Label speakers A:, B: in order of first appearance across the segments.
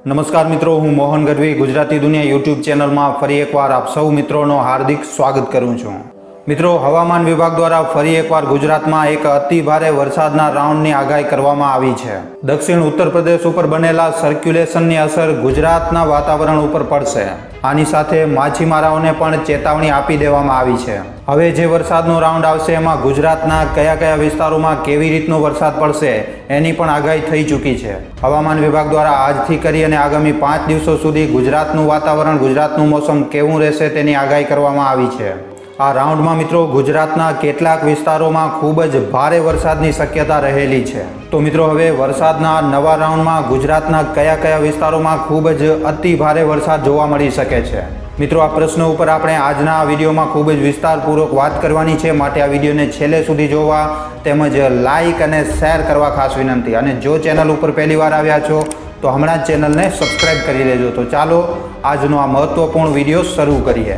A: નમસ્કાર મિત્રો, હું મોહન ગઢવી ગુજરાતી દુનિયા યુટ્યુબ ચેનલમાં ફરી એકવાર આપ સૌ મિત્રોનો હાર્દિક સ્વાગત કરું છું। મિત્રો, હવામાન વિભાગ દ્વારા ફરી એકવાર ગુજરાતમાં એક અતિ ભારે વરસાદના રાઉન્ડની આગાહી કરવામાં આવી છે। દક્ષિણ ઉત્તર પ્રદેશ ઉપર બનેલા સર્ક્યુલેશનની અસર ગુજરાતના વાતાવરણ ઉપર પડશે। આની સાથે માછીમારોને પણ ચેતવણી આપી દેવામાં આવી છે। હવે જે વરસાદનો રાઉન્ડ આવશે એમાં ગુજરાતના કયા કયા વિસ્તારોમાં કેવી રીતનો વરસાદ પડશે એની પણ આગાહી થઈ ચૂકી છે। હવામાન વિભાગ દ્વારા આજથી કરી અને આગામી 5 દિવસો સુધી ગુજરાતનું વાતાવરણ, ગુજરાતનું મોસમ કેવું રહેશે તેની આગાહી કરવામાં આવી છે। આ રાઉન્ડમાં મિત્રો ગુજરાતના કેટલાક વિસ્તારોમાં ખૂબ જ ભારે વરસાદની શક્યતા રહેલી છે। તો મિત્રો, હવે વરસાદના નવા રાઉન્ડમાં ગુજરાતના કયા કયા વિસ્તારોમાં ખૂબ જ અતિ ભારે વરસાદ જોવા મળી શકે છે? મિત્રો, આ પ્રશ્ન ઉપર આપણે આજના આ વિડીયોમાં ખૂબ જ વિસ્તારપૂર્વક વાત કરવાની છે, માટે આ વિડીયોને છેલ્લે સુધી જોવા તેમજ લાઇક અને શેર કરવા ખાસ વિનંતી। અને જો ચેનલ ઉપર પહેલી વાર આવ્યા છો તો હમણાં જ ચેનલને સબસ્ક્રાઈબ કરી લેજો। તો ચાલો આજનો આ મહત્વપૂર્ણ વિડીયો શરૂ કરીએ।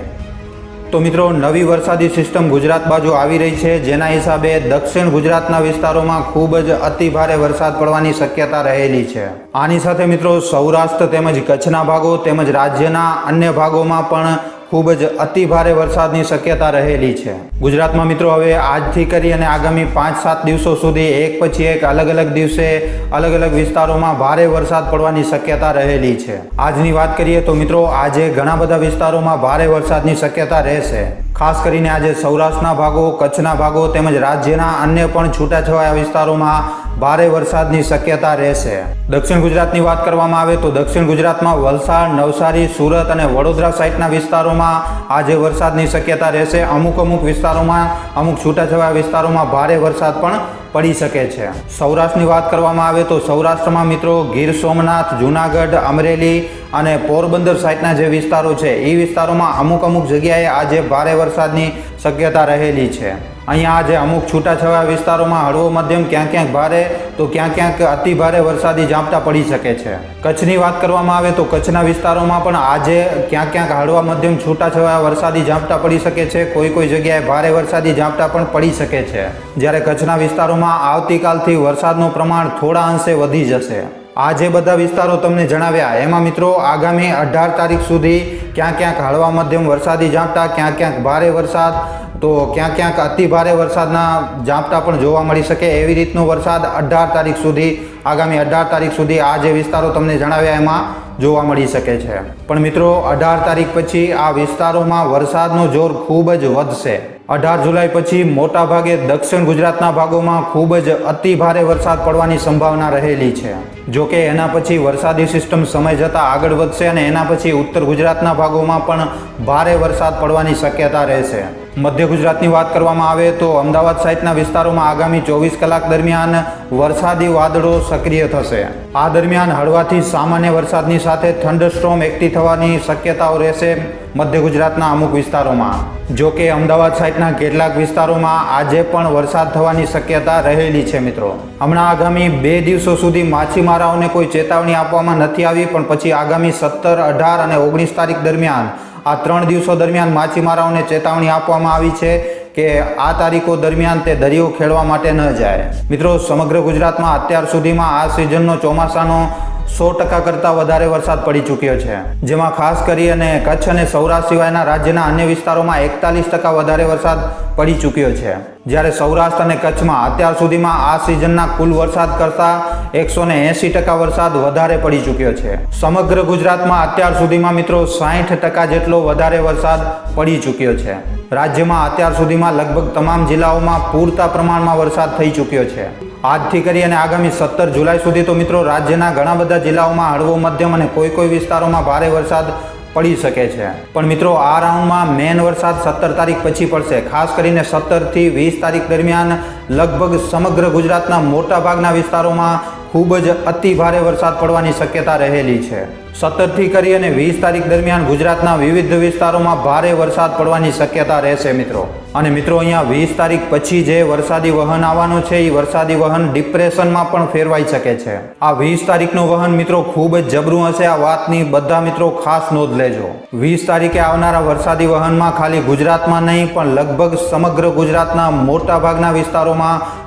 A: તો મિત્રો, નવી વરસાદી સિસ્ટમ ગુજરાત બાજુ આવી રહી છે, જેના હિસાબે દક્ષિણ ગુજરાતના વિસ્તારોમાં ખૂબ જ અતિ ભારે વરસાદ પડવાની શક્યતા રહેલી છે। આની સાથે મિત્રો સૌરાષ્ટ્ર તેમજ કચ્છના ભાગો તેમજ રાજ્યના અન્ય ભાગોમાં પણ ખૂબ જ અતિ ભારે વરસાદની શક્યતા રહેલી છે। ગુજરાતમાં મિત્રો હવે આજથી કરી અને આગામી 5-7 દિવસો સુધી એક પછી એક અલગ અલગ દિવસે અલગ અલગ વિસ્તારોમાં ભારે વરસાદ પડવાની શક્યતા રહેલી છે। આજની વાત કરીએ તો મિત્રો, આજે ઘણા બધા વિસ્તારોમાં ભારે વરસાદની શક્યતા રહેશે। ખાસ કરીને આજે સૌરાષ્ટ્રના ભાગો, કચ્છના ભાગો તેમજ રાજ્યના અન્ય પણ છૂટાછવાયા વિસ્તારોમાં ભારે વરસાદની શક્યતા રહેશે। દક્ષિણ ગુજરાતની વાત કરવામાં આવે તો દક્ષિણ ગુજરાતમાં વલસાડ, નવસારી, સુરત અને વડોદરા સાઇડના વિસ્તારોમાં આજે વરસાદની શક્યતા રહેશે। અમુક વિસ્તારોમાં, અમુક છૂટાછવાયા વિસ્તારોમાં ભારે વરસાદ પણ પડી શકે છે। સૌરાષ્ટ્રની વાત કરવામાં આવે તો સૌરાષ્ટ્રમાં મિત્રો ગીર સોમનાથ, જૂનાગઢ, અમરેલી અને પોરબંદર સાઇડના જે વિસ્તારો છે એ વિસ્તારોમાં અમુક જગ્યાએ આજે ભારે વરસાદની શક્યતા રહેલી છે। અહીંયા આજે અમુક છૂટાછવાયા વિસ્તારોમાં હળવો મધ્યમ, ક્યાંક ભારે તો ક્યાંક અતિ ભારે વરસાદી ઝાપટા પડી શકે છે। કચ્છની વાત કરવામાં આવે તો કચ્છના વિસ્તારોમાં પણ આજે ક્યાંક હળવા મધ્યમ છૂટાછવાયા વરસાદી ઝાપટા પડી શકે છે। કોઈ જગ્યાએ ભારે વરસાદી ઝાપટા પણ પડી શકે છે। જ્યારે કચ્છના વિસ્તારોમાં આવતીકાલથી વરસાદનું પ્રમાણ થોડા અંશે વધી જશે। આ જે બધા વિસ્તારો તમને જણાવ્યા એમાં મિત્રો આગામી 18 તારીખ સુધી ક્યાંક હળવા મધ્યમ વરસાદી ઝાપટા, ક્યાંક ભારે વરસાદ તો ક્યાંક અતિ ભારે વરસાદના ઝાપટા પણ જોવા મળી શકે। એવી રીતનો વરસાદ 18 તારીખ સુધી, આગામી 18 તારીખ સુધી આ જે વિસ્તારો તમને જણાવ્યા એમાં જોવા મળી શકે છે। પણ મિત્રો 18 તારીખ પછી આ વિસ્તારોમાં વરસાદનો જોર ખૂબ જ વધશે। 18 જુલાઈ પછી મોટાભાગે દક્ષિણ ગુજરાતના ભાગોમાં ખૂબ જ અતિ ભારે વરસાદ પડવાની સંભાવના રહેલી છે। જોકે એના પછી વરસાદી સિસ્ટમ સમય જતાં આગળ વધશે અને એના પછી ઉત્તર ગુજરાતના ભાગોમાં પણ ભારે વરસાદ પડવાની શક્યતા રહેશે। મધ્ય ગુજરાતની વાત કરવામાં આવે તો અમદાવાદ સાઇડના વિસ્તારોમાં આગામી 24 કલાક દરમિયાન વરસાદી વાદળો સક્રિય થશે। આ દરમિયાન હળવાથી સામાન્ય વરસાદની સાથે થંડરસ્ટોર્મ એક્ટિવ થવાની શક્યતાઓ રહેશે મધ્ય ગુજરાતના અમુક વિસ્તારોમાં। જોકે અમદાવાદ સાઇડના કેટલાક વિસ્તારોમાં આજે પણ વરસાદ થવાની શક્યતા રહેલી છે। મિત્રો, હમણાં આગામી 2 દિવસો સુધી માછીમારોને કોઈ ચેતવણી આપવામાં નથી આવી, પણ પછી આગામી 17, 18 અને 19 તારીખ દરમિયાન આ 3 દિવસો દરમિયાન માછીમારોને ચેતવણી આપવામાં આવી છે કે આ તારીખો દરમિયાન તે દરિયો ખેડવા માટે ન જાય। મિત્રો, સમગ્ર ગુજરાતમાં અત્યાર સુધીમાં આ સિઝનનો ચોમાસાનો 100% કરતાં વધારે વરસાદ પડી ચૂક્યો છે, જેમાં ખાસ કરી અને કચ્છ અને સૌરાષ્ટ્ર સિવાયના રાજ્યના અન્ય વિસ્તારોમાં 41% વધારે વરસાદ પડી ચૂક્યો છે। જ્યારે સૌરાષ્ટ્ર અને કચ્છમાં અત્યાર સુધીમાં આ સિઝનના કુલ વરસાદ કરતાં 180% વરસાદ વધારે પડી ચૂક્યો છે। સમગ્ર ગુજરાતમાં અત્યાર સુધીમાં મિત્રો 60% જેટલો વધારે વરસાદ પડી ચૂક્યો છે। રાજ્યમાં અત્યાર સુધીમાં લગભગ તમામ જિલ્લાઓમાં પૂરતા પ્રમાણમાં વરસાદ થઈ ચૂક્યો છે। આજથી કરી અને આગામી 17 જુલાઈ સુધી તો મિત્રો રાજ્યના ઘણા બધા જિલ્લાઓમાં હળવો મધ્યમ અને કોઈ વિસ્તારોમાં ભારે વરસાદ પડી શકે છે। પણ મિત્રો આ રાઉન્ડમાં મેન વરસાદ 17 તારીખ પછી પડશે। ખાસ કરીને 17 થી 20 તારીખ દરમિયાન લગભગ સમગ્ર ગુજરાતના મોટા ભાગના વિસ્તારોમાં ખૂબ જ અતિ ભારે વરસાદ પડવાની શક્યતા રહેલી છે। 17 થી કરી અને 20 તારીખ દરમિયાન ગુજરાતના વિવિધ વિસ્તારોમાં ભારે વરસાદ પડવાની શક્યતા રહેશે મિત્રો। અને મિત્રો અહીંયા 20 તારીખ પછી જે વરસાદી વહન આવવાનો છે એ વરસાદી વહન ડિપ્રેશનમાં પણ ફેરવાઈ શકે છે। આ 20 તારીખનું વહન મિત્રો ખૂબ જ જબરું હશે। આ વાતની બધા મિત્રો ખાસ નોંધ લેજો। 20 તારીખે આવનારા વરસાદી વહનમાં ખાલી ગુજરાતમાં નહીં પણ લગભગ સમગ્ર ગુજરાતના મોટા ભાગના વિસ્તારોમાં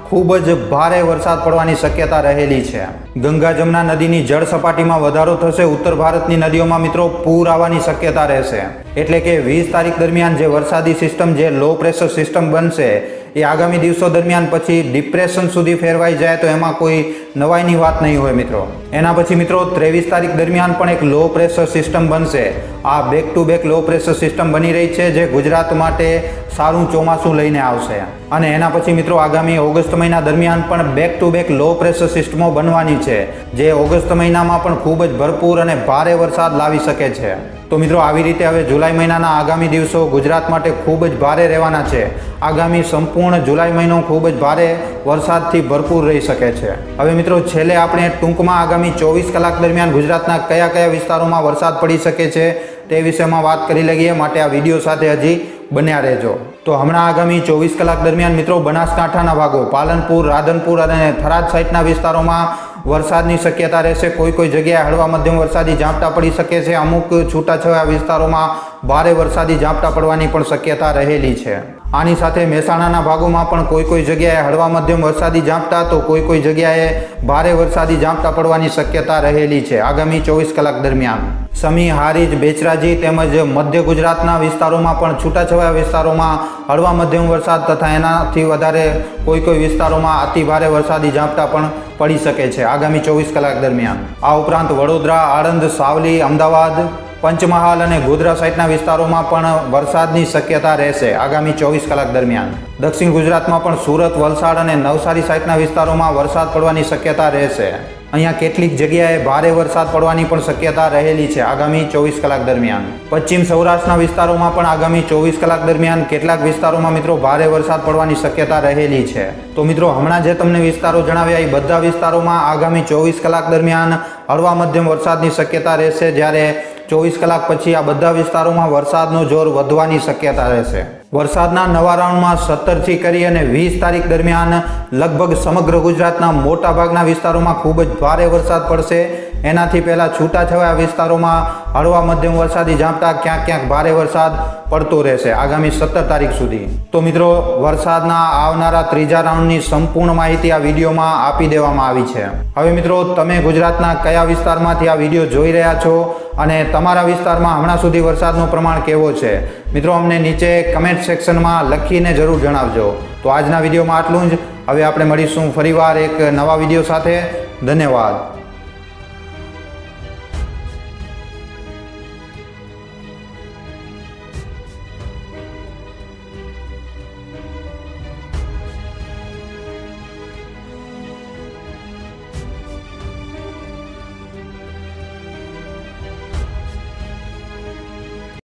A: ખૂબ જ ભારે વરસાદ પડવાની શક્યતા રહેલી છે। ગંગા જમના નદીની જળ સપાટીમાં વધારો થશે। ઉત્તર ભારતની નદીઓમાં મિત્રો પૂર આવવાની શક્યતા રહેશે। એટલે કે 20 તારીખ દરમિયાન જે વરસાદી સિસ્ટમ, જે લો પ્રેશર સિસ્ટમ બનશે, એ આગામી દિવસો દરમિયાન પછી ડિપ્રેશન સુધી ફેરવાઈ જાય તો એમાં કોઈ નવાઈની વાત નહીં હોય મિત્રો। એના પછી મિત્રો 23 તારીખ દરમિયાન પણ એક લો પ્રેશર સિસ્ટમ બનશે। આ back to back low pressure system બની રહી છે, જે ગુજરાત માટે સારું ચોમાસું લઈને આવશે। અને એના પછી મિત્રો આગામી ઓગસ્ટ મહિના દરમિયાન પણ back to back low pressure સિસ્ટમો બનવાની છે, જે ઓગસ્ટ મહિનામાં પણ ખૂબ જ ભરપૂર અને ભારે વરસાદ લાવી શકે છે। તો મિત્રો આવી રીતે હવે જુલાઈ મહિનાના આગામી દિવસો ગુજરાત માટે ખૂબ જ ભારે રહેવાના છે। આગામી સંપૂર્ણ જુલાઈ મહિનો ખૂબ જ ભારે વરસાદથી ભરપૂર રહી શકે છે। હવે મિત્રો છેલ્લે આપણે ટૂંકમાં આગામી 24 કલાક દરમિયાન ગુજરાતના કયા કયા વિસ્તારોમાં વરસાદ પડી શકે છે તે વિષયમાં વાત કરી લઈએ, માટે આ વિડીયો સાથે હજી બન્યા રહેજો। તો હમણાં આગામી 24 કલાક દરમિયાન મિત્રો બનાસકાંઠાના ભાગો, પાલનપુર, રાધનપુર અને થરાદ સાઈડના વિસ્તારોમાં વરસાદની શક્યતા રહેશે। કોઈ કોઈ જગ્યાએ હળવા મધ્યમ વરસાદી ઝાપટા પડી શકે છે। અમુક છૂટાછવાયા વિસ્તારોમાં ભારે વરસાદી ઝાપટા પડવાની પણ શક્યતા રહેલી છે। આની સાથે મહેસાણાના ભાગોમાં પણ કોઈ કોઈ જગ્યાએ હળવા મધ્યમ વરસાદી ઝાપટા તો કોઈ જગ્યાએ ભારે વરસાદી ઝાપટા પડવાની શક્યતા રહેલી છે આગામી 24 કલાક દરમિયાન। સમી, હારીજ, બેચરાજી તેમજ મધ્ય ગુજરાતના વિસ્તારોમાં પણ છૂટાછવાયા વિસ્તારોમાં હળવા મધ્યમ વરસાદ તથા એનાથી વધારે કોઈ વિસ્તારોમાં અતિ ભારે વરસાદી ઝાપટા પણ પડી શકે છે આગામી 24 કલાક દરમિયાન। આ ઉપરાંત વડોદરા, આણંદ, સાવલી, અમદાવાદ, પંચમહાલ અને ગોધરા સાઈડના વિસ્તારોમાં પણ વરસાદની શક્યતા રહેશે આગામી 24 કલાક દરમિયાન। દક્ષિણ ગુજરાતમાં પણ સુરત, વલસાડ અને નવસારી સાઈડના વિસ્તારોમાં વરસાદ પડવાની શક્યતા રહેશે। અહીંયા કેટલીક જગ્યાએ ભારે વરસાદ પડવાની પણ શક્યતા રહેલી છે આગામી 24 કલાક દરમિયાન। પશ્ચિમ સૌરાષ્ટ્રના વિસ્તારોમાં પણ આગામી 24 કલાક દરમિયાન કેટલાક વિસ્તારોમાં મિત્રો ભારે વરસાદ પડવાની શક્યતા રહેલી છે। તો મિત્રો હમણાં જે તમને વિસ્તારો જણાવ્યા એ બધા વિસ્તારોમાં આગામી 24 કલાક દરમિયાન હળવા મધ્યમ વરસાદની શક્યતા રહેશે, જ્યારે 24 કલાક પછી આ બધા વિસ્તારોમાં વરસાદનો જોર વધવાની શક્યતા રહેશે। વરસાદના નવા રાઉન્ડમાં 17 થી કરી અને 20 તારીખ દરમિયાન લગભગ સમગ્ર ગુજરાતના મોટા ભાગના વિસ્તારોમાં ખૂબ જ ભારે વરસાદ પડશે। એનાથી પહેલાં છૂટાછવાયા વિસ્તારોમાં હળવા મધ્યમ વરસાદી ઝાપટા, ક્યાંક ક્યાંક ભારે વરસાદ પડતો રહેશે આગામી 17 તારીખ સુધી। તો મિત્રો વરસાદના આવનારા ત્રીજા રાઉન્ડની સંપૂર્ણ માહિતી આ વિડીયોમાં આપી દેવામાં આવી છે। હવે મિત્રો તમે ગુજરાતના કયા વિસ્તારમાંથી આ વિડીયો જોઈ રહ્યા છો અને તમારા વિસ્તારમાં હમણાં સુધી વરસાદનું પ્રમાણ કેવો છે મિત્રો અમને નીચે કમેન્ટ સેક્શનમાં લખીને જરૂર જણાવજો। તો આજના વિડીયોમાં આટલું જ। હવે આપણે મળીશું ફરીવાર એક નવા વિડીયો સાથે। ધન્યવાદ।